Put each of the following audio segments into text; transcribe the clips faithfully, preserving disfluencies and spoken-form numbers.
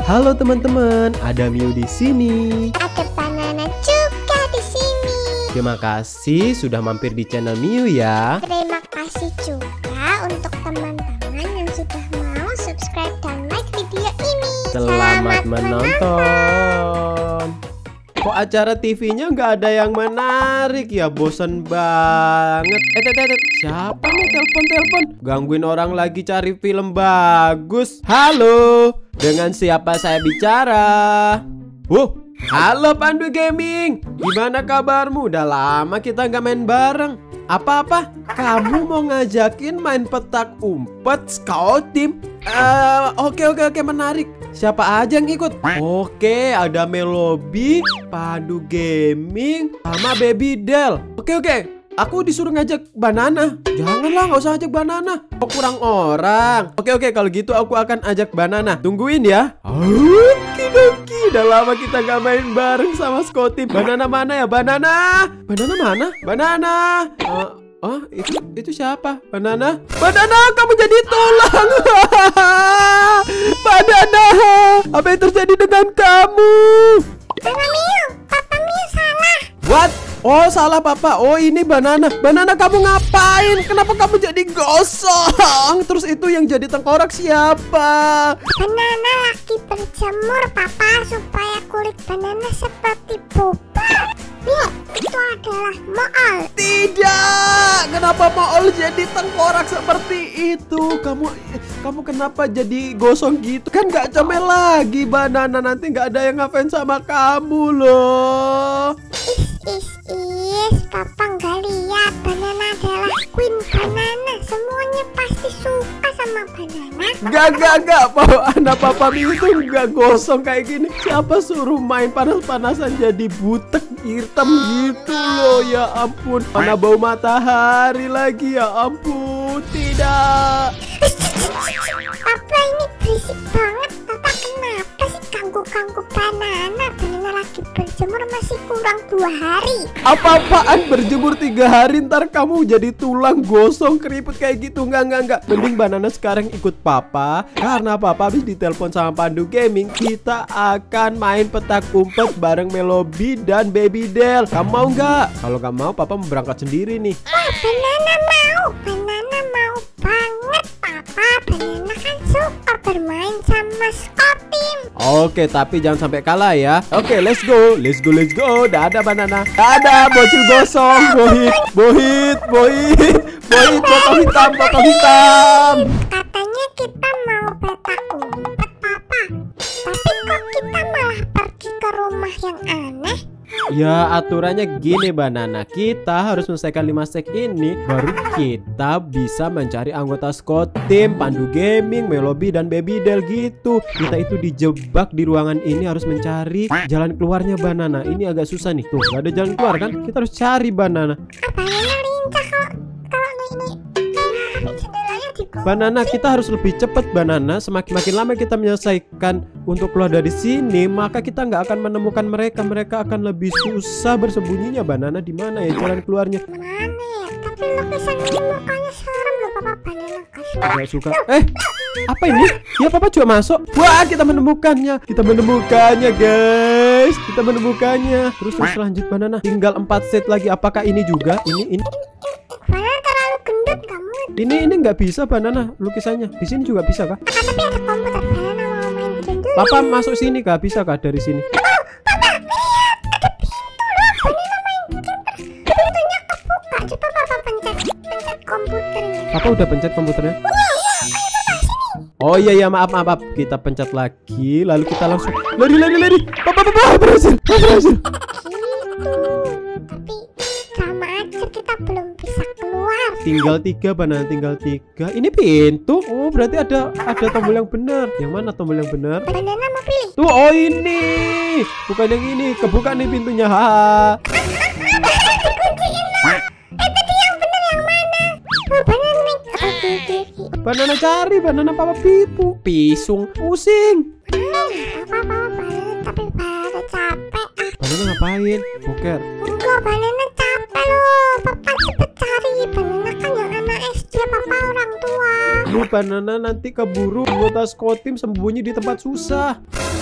Halo teman-teman, ada Miu di sini. Ada Banana juga di sini. Terima kasih sudah mampir di channel Miu ya. Terima kasih juga untuk teman-teman yang sudah mau subscribe dan like video ini. Selamat, Selamat menonton. Kok acara T V-nya nggak ada yang menarik ya? Bosan banget. Eh, eh, eh, siapa nih telepon-telepon? Gangguin orang lagi cari film bagus. Halo, dengan siapa saya bicara? Wuh, halo Pandu Gaming. Gimana kabarmu? Udah lama kita nggak main bareng. Apa-apa? Kamu mau ngajakin main petak umpet Scout Team? Uh, oke oke oke menarik. Siapa aja yang ikut? Oke, ada Melobi, Pandu Gaming, sama Baby Del. Oke oke, aku disuruh ngajak Banana. Janganlah, nggak usah ajak Banana. Kok kurang orang. Oke oke, kalau gitu aku akan ajak Banana. Tungguin ya. Okidoki, udah lama kita gak main bareng sama Scout Team. Banana mana ya? Banana? Banana mana? Banana? Uh, Oh, itu itu siapa? Banana? Banana, kamu jadi tulang. Banana, apa yang terjadi dengan kamu? Mama Miu, Papa Miu salah. What? Oh, salah Papa. Oh, ini Banana. Banana, kamu ngapain? Kenapa kamu jadi gosong? Terus itu yang jadi tengkorak siapa? Banana lagi berjemur, Papa, supaya kulit banana seperti bubur. Lihat, itu adalah mool. Tidak. Kenapa mool jadi tengkorak seperti itu? Kamu kamu kenapa jadi gosong gitu? Kan gak comel lagi Banana. Nanti gak ada yang ngefans sama kamu loh. Is, is, is, Papa nggak lihat. Banana adalah queen banana. Semuanya pasti suka sama Banana. Gak, gak, gak. Anak Papa Miu itu gak gosong kayak gini. Siapa suruh main panas-panasan jadi butek hitam gitu loh. Ya ampun. Mana bau matahari lagi, ya ampun. Tidak. Papa ini berisik banget. Papa kenapa sih ganggu-ganggu Banana? Banana lagi berjemur, masih kurang dua hari. Apa-apaan berjemur tiga hari, ntar kamu jadi tulang gosong keriput kayak gitu. Enggak, enggak, enggak. Mending Banana sekarang ikut Papa. Karena Papa habis ditelepon sama Pandu Gaming. Kita akan main petak umpet bareng Melobi dan Baby Del. Kamu mau nggak? Kalau nggak mau, Papa mau berangkat sendiri nih. Oh, Banana mau. Banana mau banget, Papa. Banana kan suka bermain sama Scout Team. Oke, tapi jangan sampai kalah ya. Oke, let's go. Let's go, let's go. Dadah Banana. Dadah, bocil gosong. Bohit, bohit, bohit. Bohit, potong hitam, potong hitam. Katanya kita mau petak umpet, Papa. Tapi kok kita malah pergi ke rumah yang aneh? Ya, aturannya gini Banana. Kita harus menyelesaikan lima stack ini, baru kita bisa mencari anggota Scout Team, Pandu Gaming, Melobi, dan Baby Del gitu. Kita itu dijebak di ruangan ini, harus mencari jalan keluarnya Banana. Ini agak susah nih. Tuh, gak ada jalan keluar kan? Kita harus cari Banana. Ah, Banana lincah kalau kalau ini ini jendelanya dikunci. Banana, kita harus lebih cepat Banana. Semakin makin lama kita menyelesaikan untuk keluar dari sini, maka kita nggak akan menemukan mereka. Mereka akan lebih susah bersembunyinya. Banana, di mana ya jalan keluarnya? Mana ya? Tapi lukisan ini mukanya serem loh, Papa. Banana kasih. Gak suka. Eh, apa ini? Ya, Papa juga masuk. Wah, kita menemukannya. Kita menemukannya, guys. Kita menemukannya. Terus terus lanjut Banana. Tinggal empat set lagi. Apakah ini juga? Ini ini. Banana terlalu gendut kamu. Ini ini nggak bisa Banana lukisannya. Di sini juga bisa kah? Ah, tapi ada komputer. Banana mau main game dulu. Papa masuk sini kah? Bisa kah dari sini? Oh, Papa, lihat ada pintu loh. Banana main game terus pintunya kebuka. Coba Papa pencet pencet komputernya. Papa udah pencet komputernya. Wow, wow, ayo Papa sini. Oh iya ya, maaf maaf maaf. Kita pencet lagi, lalu kita langsung lari lari lari. Papa papa berhasil, berhasil. Gitu. Tapi sama aja kita belum bisa keluar. Tinggal tiga Banana, tinggal tiga. Ini pintu. Oh, berarti ada ada tombol yang benar. Yang mana tombol yang benar? Banana mau pilih. Tuh, oh ini. Bukan yang ini. Kebuka nih pintunya. Ha. Dikunciin loh. Eh, tadi yang benar yang mana? Oh, Banana nih. Oh, gigi. Banana cari, Banana Papa pipu. Pisung, pusing. Papa, Papa, Banana tapi Banana capek. Banana ngapain? Boker. Enggak, Banana capek loh. Papa cepet cari. Banana kan yang anak S D papa orang tua. Lu Banana nanti keburu anggota squad team sembunyi di tempat susah.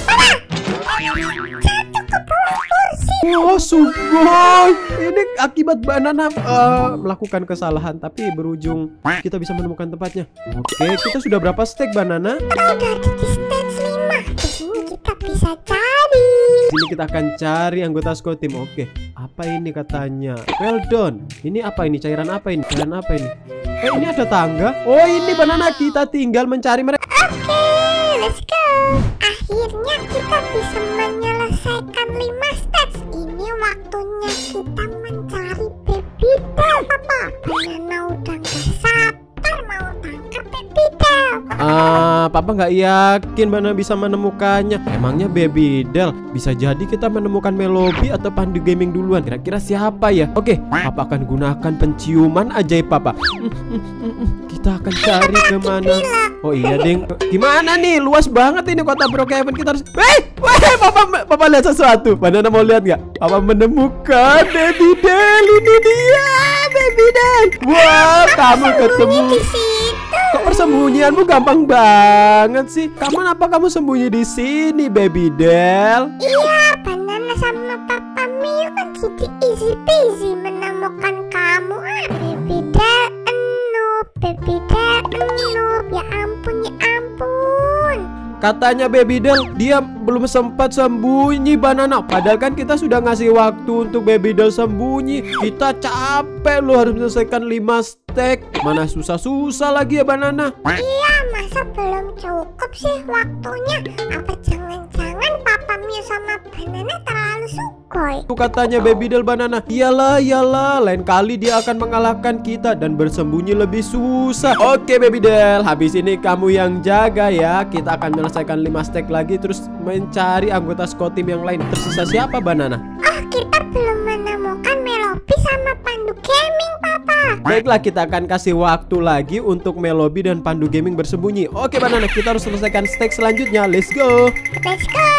Jatuh ke bawah kursi. Oh Sugoi, ini akibat Banana uh, melakukan kesalahan tapi berujung kita bisa menemukan tempatnya. Oke, kita sudah berapa stack Banana? Kita udah ada di stage lima. Di sini kita bisa cari. Di sini kita akan cari anggota squad team. Oke, apa ini katanya? Well done. Ini apa ini? Cairan apa ini? Cairan apa ini? Eh, ini ada tangga. Oh, ini Banana, kita tinggal mencari mereka. Oke, let's go. Akhirnya kita bisa menyelesaikan lima stage. Ini waktunya kita mencari baby doll, papa. Banana udah gak sabar mau tangkap baby doll. Ah, papa nggak yakin Banana bisa menemukannya. Emangnya baby doll? Bisa jadi kita menemukan Melobi atau Pandu Gaming duluan. Kira-kira siapa ya? Oke, papa akan gunakan penciuman ajaib papa. Kita akan cari kemana? Oh iya ding. Gimana nih? Luas banget ini kota Brookhaven. Kita harus. Weh, weh, papa, papa lihat sesuatu. Banana mau lihat nggak? Papa menemukan baby doll. Ini dia, baby doll. Wah, kamu ketemu. Di situ. Kok persembunyianmu gampang banget sih? Kamu apa kamu sembunyi di sini, baby doll? Iya, Banana sama papa Mio kan jadi easy peasy menemukan kamu. Ah, baby doll, noob, baby doll, noob. Ya ampun, ya ampun. Katanya baby doll dia belum sempat sembunyi Banana. Padahal kan kita sudah ngasih waktu untuk baby doll sembunyi. Kita capek loh harus menyelesaikan lima stack. Mana susah-susah lagi ya Banana. Iya, masa belum cukup sih waktunya? Apa jangan-jangan papa Mio sama Banana terlalu sugoi? Itu katanya baby doll Banana. Iyalah, iyalah, lain kali dia akan mengalahkan kita dan bersembunyi lebih susah. Oke baby doll, habis ini kamu yang jaga ya. Kita akan menyelesaikan lima stack lagi terus mencari anggota squad team yang lain. Tersisa siapa Banana? Oh, kita belum menemukan Melobi sama Pandu Gaming, papa. Baiklah, kita akan kasih waktu lagi untuk Melobi dan Pandu Gaming bersembunyi. Oke Banana, kita harus selesaikan stack selanjutnya. Let's go. Let's go.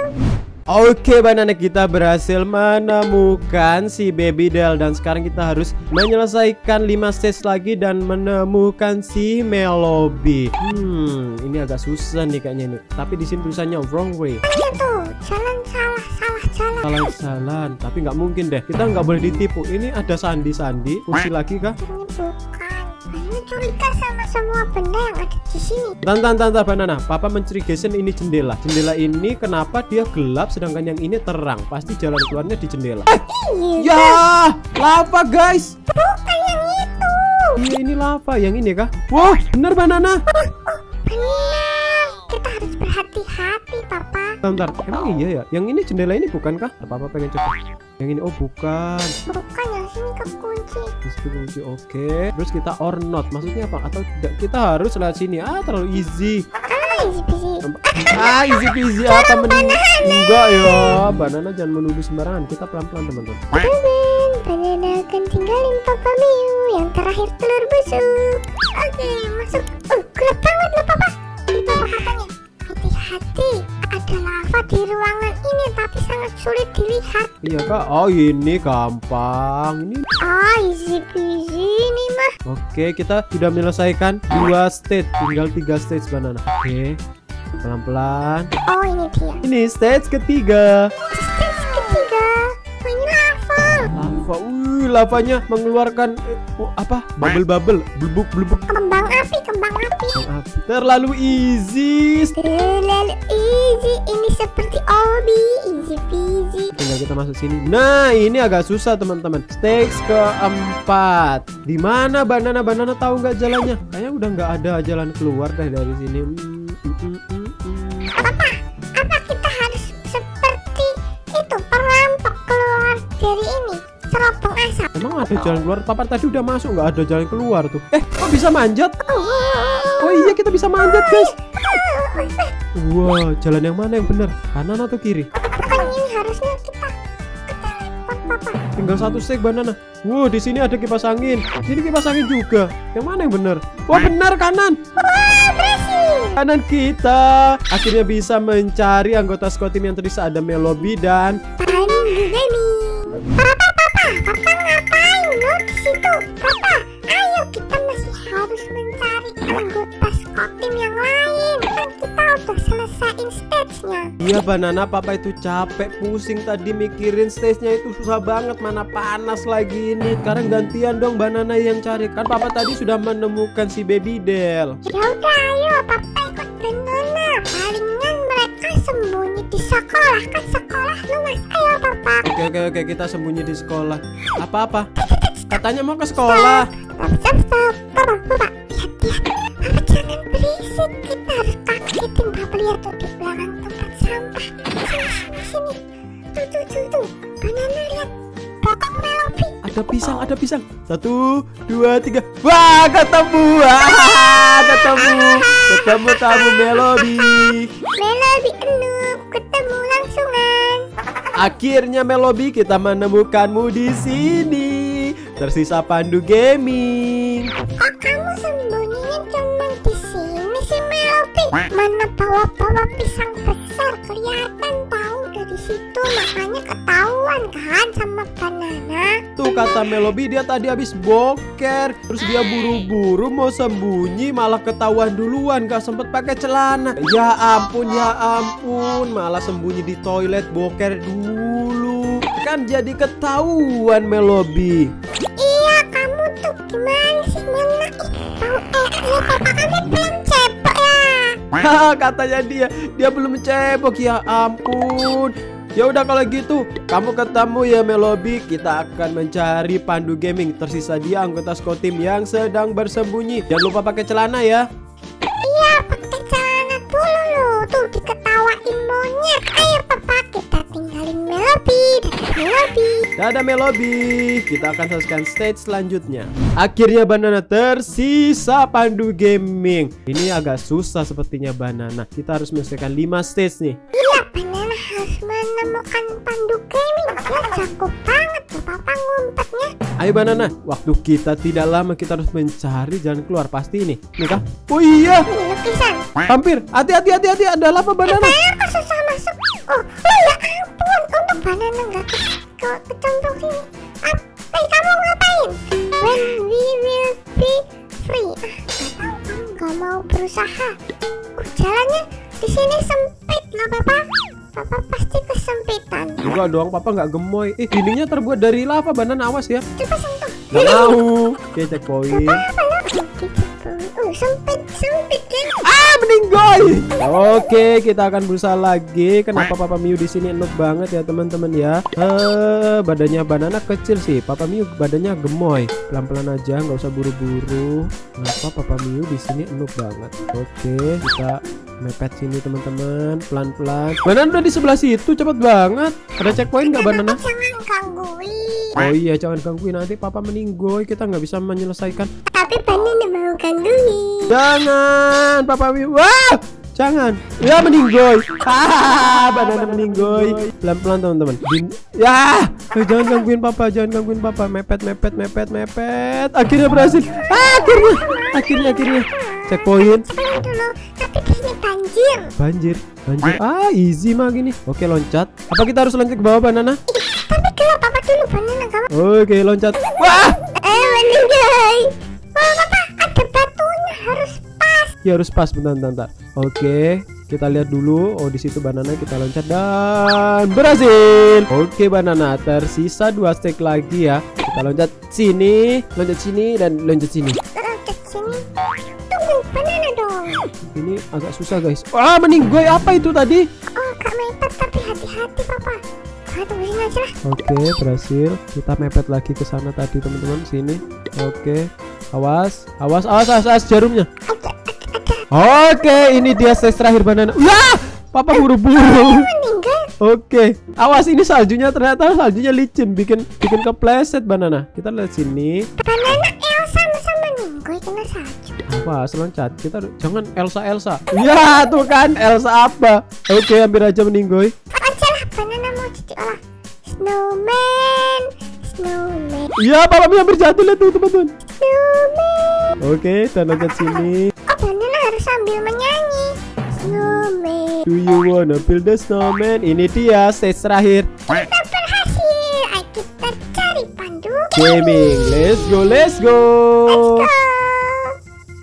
Oke Banana, kita berhasil menemukan si baby doll. Dan sekarang kita harus menyelesaikan lima stage lagi dan menemukan si Melobi. Hmm, ini agak susah nih kayaknya ini. Tapi di sini tulisannya wrong way. Iya tuh, jalan salah, salah jalan. Salah jalan, tapi nggak mungkin deh. Kita nggak boleh ditipu. Ini ada sandi-sandi. Kunci lagi kah? Ini bukan. Banana curiga sama semua benda yang ada di sini. Tantan, tantan Banana. Papa mencurigakan ini jendela. Jendela ini kenapa dia gelap sedangkan yang ini terang? Pasti jalan keluarnya di jendela. Eh, Iya. ya, lava guys. Bukan yang itu. Iya ini lava. Yang ini kah? Wah, bener Banana. Benar. Kita harus berhati-hati, papa. Bentar, emang iya ya? Yang ini jendela ini bukan kah? Apa-apa pengen coba. Yang ini, oh bukan. Bukan, yang sini kekunci. Disitu kunci, oke. Terus kita or not, maksudnya apa? Atau tidak? Kita harus lewat sini. Ah, terlalu easy. Ah, easy peasy. Ah, easy peasy. Apa mending? Enggak ya, Banana jangan menuduh sembarangan. Kita pelan-pelan teman-teman. Teman, Banana akan tinggalin papa Mio yang terakhir telur busuk. Oke, masuk. Oh, gelap banget loh, papa. Itu katanya. Hati-hati, ada lava di ruangan ini tapi sangat sulit dilihat. Iya kak, oh ini gampang. Ini. Ah, easy peasy ini mah. Oke, kita sudah menyelesaikan dua stage, tinggal tiga stage Banana. Oke, pelan-pelan. Oh, ini dia. Ini stage ketiga. Stage ketiga. Oh, ini lava. Lava, uh, lavanya mengeluarkan eh, oh, apa? Bubble-bubble, blubuk-blubuk. Kembang api, kembang api. Terlalu easy. Terlalu easy. Ini seperti Obi, easy peasy. Tinggal kita masuk sini. Nah, ini agak susah teman-teman. Stage keempat. Di mana Banana? Banana tahu nggak jalannya? Kayaknya udah nggak ada jalan keluar deh dari sini. Hmm, hmm, hmm, hmm, hmm. Apa? Apa kita harus seperti itu perampok keluar dari ini? Serobong asap. Emang ada jalan keluar? Papa tadi udah masuk, nggak ada jalan keluar tuh. Eh, kok bisa manjat? Oh iya, kita bisa manjat guys. Wow, jalan yang mana yang benar? Kanan atau kiri? Bukan, ini harusnya kita ke telepon, papa. Tinggal satu stek Banana. Wow, di sini ada kipas angin. Sini kipas angin juga. Yang mana yang benar? Wah, benar kanan. Wah, berhasil. Kanan kita. Akhirnya bisa mencari anggota squad team yang tersisa, ada Melobi dan Pandu Gaming. Papa, papa, papa ngapain lo di situ? Papa, ayo kita masih anggota squad tim yang lain. Kan kita udah selesaiin stage-nya. Iya Banana, papa itu capek, pusing tadi mikirin stage-nya itu susah banget, mana panas lagi ini. Sekarang gantian dong Banana yang cari. Kan papa tadi sudah menemukan si Babydel. Ya udah, ayo papa ikut Banana. Palingan mereka sembunyi di sekolah, kan sekolah luas. Ayo papa. Oke oke oke, kita sembunyi di sekolah. Apa-apa? Katanya mau ke sekolah. Stop, stop, stop. Papa, papa, lihat, lihat. Papa jangan berisik. Kita harus kagetin papa. Lihat tuh di belakang tempat sampah. Sini, sini, sini. Tuh, tuh, tuh, tuh. Banana lihat. Potong Melobi. Ada pisang, ada pisang. Satu, dua, tiga. Wah, ketemu. Wah, ketemu. Ketemu kamu Melobi. Melobi Noob, ketemu langsungan. Akhirnya Melobi, kita menemukanmu di sini. Tersisa Pandu Gaming. Kok kamu sembunyinya cuma di sini sih Melobi? Mana bawa-bawa pisang besar, kelihatan tahu dari situ, makanya ketahuan kan sama Banana. Tuh kata Melobi, dia tadi habis boker, terus dia buru-buru mau sembunyi, malah ketahuan duluan, gak sempet pakai celana. Ya ampun, ya ampun, malah sembunyi di toilet boker dulu. Kan jadi ketahuan Melobi. Iya, kamu tuh gimana sih? Mana ih, tahu eh lihat papa kamu belum cepet ya. Haha, katanya dia, dia belum cebok, ya ampun. Ya udah kalau gitu, kamu ketemu ya Melobi, kita akan mencari Pandu Gaming. Tersisa dia anggota squad tim yang sedang bersembunyi. Jangan lupa pakai celana ya. Iya, pakai celana dulu loh. Tuh diketawain monyet. Ayo papa, kita tinggalin Melobi. Dadah Melobi. Dadah Melobi, kita akan selesaikan stage selanjutnya. Akhirnya Banana tersisa Pandu Gaming. Ini agak susah sepertinya Banana. Kita harus menyelesaikan lima stage nih. Iya, Banana harus menemukan Pandu Gaming. Dia jago banget tuh papa ngumpetnya. Ayo Banana, waktu kita tidak lama, kita harus mencari jalan keluar. Pasti ini, nih kah? Oh iya, Ini lukisan. hampir. Hati-hati, hati-hati, ada lava Banana. Banana kok susah masuk. Oh, oh ya ampun. Untuk Banana nggak ke, ke kecemplung sini. Ah, hey, kamu ngapain? When we will be free. Ah, nggak tahu, kamu nggak mau berusaha. Oh, jalannya di sini sempit loh papa. Papa pasti kesempitan. Enggak dong, papa nggak gemoy. Eh, dindingnya terbuat dari lava Banana, awas ya. Coba sentuh. Nggak mau. Oke, checkpoint. Apa lo? Oh, sempit, sempit kan? Ah, meninggoy. Oke, kita akan berusaha lagi. Kenapa Papa Miu di sini enak banget ya teman-teman ya? Eh, badannya Banana kecil sih. Papa Miu badannya gemoy. Pelan-pelan aja, nggak usah buru-buru. Kenapa Papa Miu di sini enak banget? Oke, kita mepet sini teman-teman, pelan-pelan. Banana udah di sebelah situ, cepet banget. Ada checkpoint nggak Banana? Jangan gangguin. Oh iya, jangan gangguin, nanti Papa meninggoy. Kita nggak bisa menyelesaikan. Tapi Banana mau gangguin. Jangan, Papa Miu. Wah, jangan. Ya, meninggoy. Ah, Banana meninggoy. Pelan-pelan teman-teman. Din- Ya, eh, jangan gangguin Papa, jangan gangguin Papa. Mepet, mepet, mepet, mepet. Akhirnya berhasil. Ah, akhirnya, akhirnya, akhirnya. Checkpoint. Sebelah dulu. Tapi di sini banjir. Banjir, banjir. Ah, easy mah gini. Oke, loncat. Apa kita harus loncat ke bawah Banana? Tapi gelap apa dulu Banana kamu? Oke, loncat. Wah, Eh, meninggal. Oh, papa, ada batunya harus pas. ya harus pas, bentar, bentar, bentar. Oke, kita lihat dulu. Oh, di situ Banana, kita loncat dan berhasil. Oke Banana, tersisa dua stack lagi ya. Kita loncat sini, loncat sini, dan loncat sini. Loncat sini. Tunggu Banana dong. Ini agak susah guys. Wah, meninggoy apa itu tadi? Oh, gak mepet tapi hati-hati papa. Ah, tunggu sini aja lah. Oke, berhasil. Kita mepet lagi ke sana tadi teman-teman, sini. Oke, awas, awas, awas, awas, awas jarumnya. Ada, ada, ada. Oke, ini dia stage terakhir Banana. Wah, Papa buru-buru. Meninggal. Oke, awas ini saljunya, ternyata saljunya licin, bikin bikin kepleset Banana. Kita lihat sini. Banana Elsa masa meninggal kena salju. Awas, loncat. Kita jangan Elsa Elsa. Ya, tuh kan Elsa apa? Oke, hampir aja meninggoy. Aja lah Banana mau jadi olah. Snowman, snowman, Iya, Papa Mi hampir jatuh, lihat tuh teman-teman. snowman. Oke, dan loncat sini. Oh, Banana harus sambil menyanyi. Snowman. Do you wanna build a snowman? Ini dia stage terakhir. Kita berhasil. Ayo kita cari Pandu Gaming. Let's go, let's go. Go.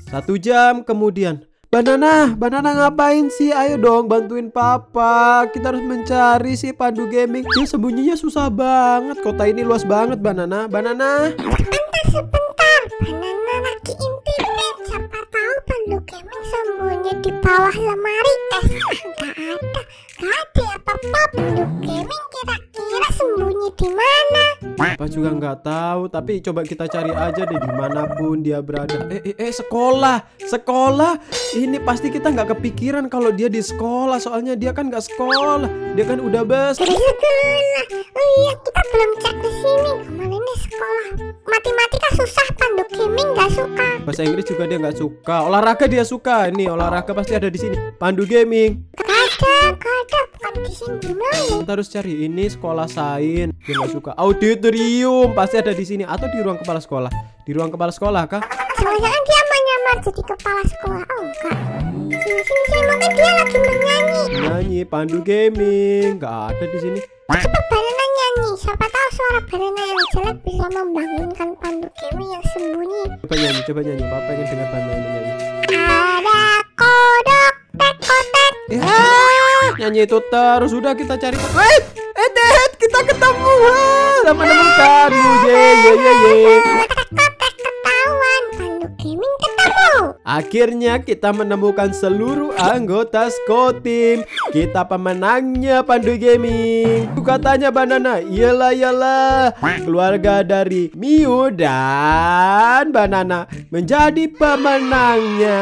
Satu jam kemudian. Banana, Banana ngapain sih? Ayo dong bantuin papa. Kita harus mencari si Pandu Gaming. Dia sembunyinya susah banget. Kota ini luas banget, Banana. Banana. Sebentar, sebentar. Banana lagi intipin. Siapa tahu Pandu Gaming sembunyi di bawah lemari es. Gak ada, gak ada apa-apa. Pandu Gaming kira-kira sembunyi di mana? Papa juga nggak tahu, tapi coba kita cari aja deh dimanapun dia berada. Eh, eh, eh, sekolah, sekolah. Ini pasti kita nggak kepikiran kalau dia di sekolah, soalnya dia kan nggak sekolah, dia kan udah besar. Di sekolah. Oh iya, kita belum cek di sini. Kemana ini sekolah? Matematika susah, Pandu Gaming nggak suka. Bahasa Inggris juga dia nggak suka. Olahraga dia suka. Ini olahraga pasti ada di sini. Pandu Gaming. Gak ada, gak ada. Bukan di sini, di mana? Kita harus cari ini sekolah sains. Dia nggak suka. Auditorium pasti ada di sini atau di ruang kepala sekolah. Di ruang kepala sekolah kah? Jangan-jangan dia menyamar jadi kepala sekolah. Oh enggak. Sini sini sini, mungkin dia lagi menyanyi. Nyanyi Pandu Gaming. Nggak ada di sini. Coba Banana nyanyi. Siapa tahu suara Banana yang jelek bisa membangunkan Pandu Gaming yang sembunyi. Coba nyanyi, coba nyanyi. Papa pengen dengar Banana nyanyi. Ada kodok tek-kotek. Ya, nyanyi itu terus. Sudah kita cari. Eh, eh, Dad, kita ketemu. Wah, menemukanmu. Ye, ye, ye, ye. Kotek ketahuan. Pandu Gaming ketemu. Akhirnya kita menemukan seluruh anggota Squad Team. Kita pemenangnya Pandu Gaming. Katanya Banana, iyalah iyalah. Keluarga dari Miu dan Banana menjadi pemenangnya.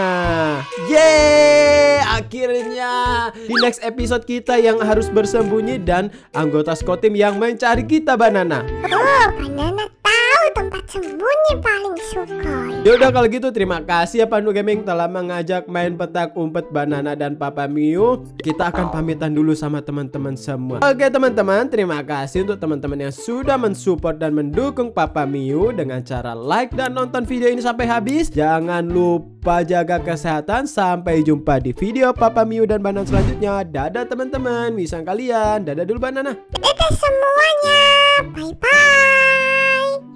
Yeay, akhirnya di next episode kita yang harus bersembunyi dan anggota Squad Team yang mencari kita, Banana. Oh, Banana tahu tempat sembunyi paling suka. Yaudah kalau gitu terima kasih ya Pandu Gaming telah mengajak main petak umpet Banana dan Papa Miu. Kita akan pamitan dulu sama teman-teman semua. Oke teman-teman, terima kasih untuk teman-teman yang sudah mensupport dan mendukung Papa Miu dengan cara like dan nonton video ini sampai habis. Jangan lupa jaga kesehatan. Sampai jumpa di video Papa Miu dan Banana selanjutnya. Dadah teman-teman, wisang kalian. Dadah dulu Banana. Dadah semuanya. Bye bye.